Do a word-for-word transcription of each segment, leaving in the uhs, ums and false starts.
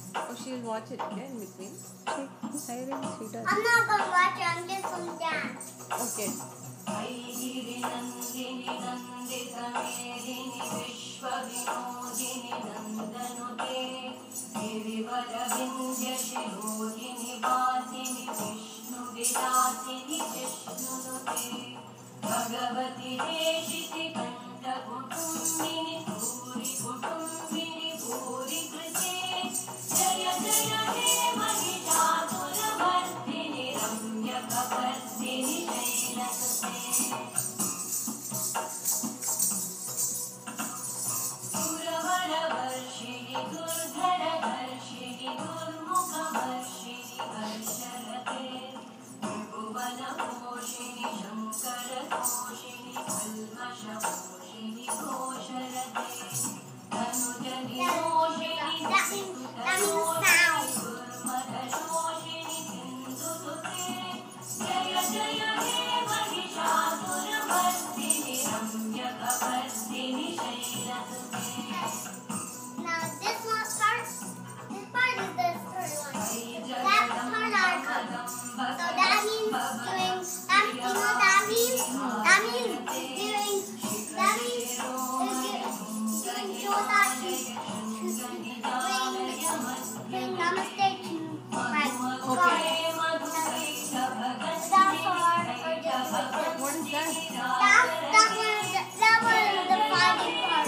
Oh, she'll watch it, okay, in between. She, I think she does. I'm not gonna watch it. I'm just gonna dance. Okay. Bhagwati देशिति कंठ कुटुंबिनी भूरि कुटुंबिनी भूरि कृते जय जय हे महिषासुरमर्दिनि रम्यकपर्दिनि शैलसुते सुरवरवर्षिणि दुर्धरधर्षिणि दुर्मुखवर्षिणि हर्षरते त्रिभुवनपोषिणि शङ्करतोषिणि कल्मषपोषिणि घोषरते धनुजनिरोषिणि दुर्मदशोषिणि सिन्धुसुते जय जय हे Mahishasuramardini रम्यकपर्दिनि शैलसुते. Now this one part, this part is the third one. That part are good. So that means doing, that, you know that means, that means doing, that means doing, doing Jota to, to bring, bring namaste to my God. That part, or just like that. What is that? That, that one, is the- that one is the fighting part.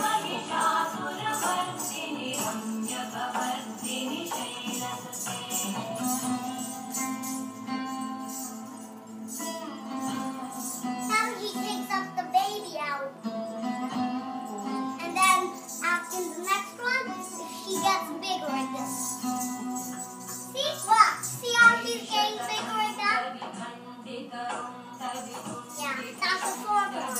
Now he takes up the baby out. And then after the next one, he gets bigger like this. See? Look. See how he's getting bigger like that? Yeah, that's the fourth one.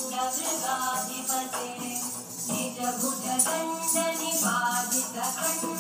निज भुज दंड निबाधित